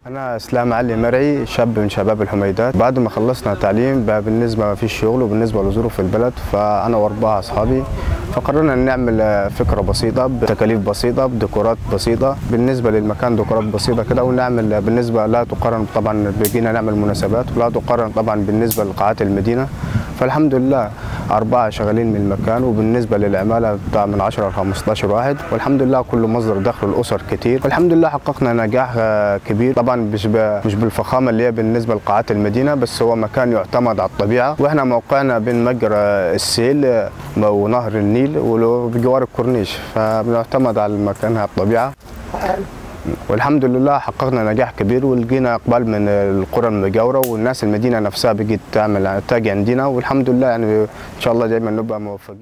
أنا إسلام علي مرعي، شاب من شباب الحميدات. بعد ما خلصنا تعليم بقى بالنسبة ما فيش شغل وبالنسبة لظروف البلد، فأنا وأربعة أصحابي فقررنا أن نعمل فكرة بسيطة بتكاليف بسيطة بديكورات بسيطة بالنسبة للمكان، ديكورات بسيطة كده، ونعمل بالنسبة لا تقارن طبعا، بقينا نعمل مناسبات ولا تقارن طبعا بالنسبة لقاعات المدينة. فالحمد لله 4 شغالين من المكان، وبالنسبة للعمالة بتاع من 10 ل 15 واحد، والحمد لله كله مصدر دخل الأسر كتير، والحمد لله حققنا نجاح كبير. طبعا مش بالفخامة اللي هي بالنسبة لقاعات المدينة، بس هو مكان يعتمد على الطبيعة، واحنا موقعنا بين مجرى السيل ونهر النيل وبجوار الكورنيش، فبنعتمد على المكان على الطبيعة. والحمد لله حققنا نجاح كبير، ولقينا اقبال من القرى المجاوره، والناس المدينه نفسها بقت تاجي عندنا، والحمد لله يعني ان شاء الله دايما نبقى موفقين.